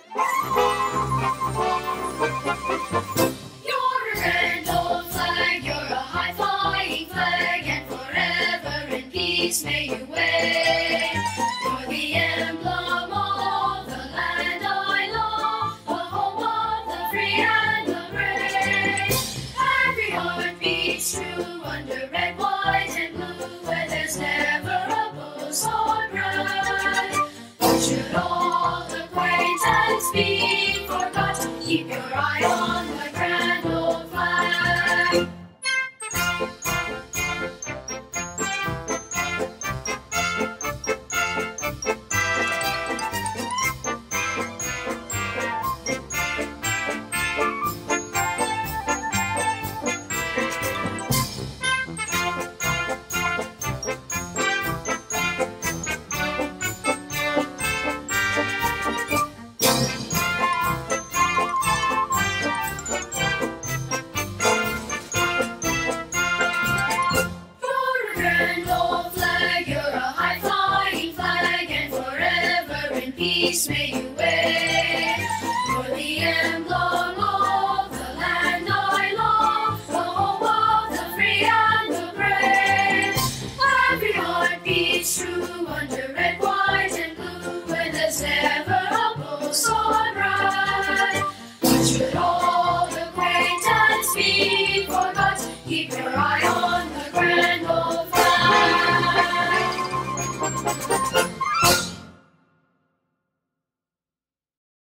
You're a grand old flag, you're a high-flying flag, and forever in peace may you wave. You're the emblem of the land I love, the home of the free and the brave. Every heart beats true under red, white, and blue, where there's never a bull so bright. But should all acquaintance be forgot, keep your eye on the grand old flag. Peace may you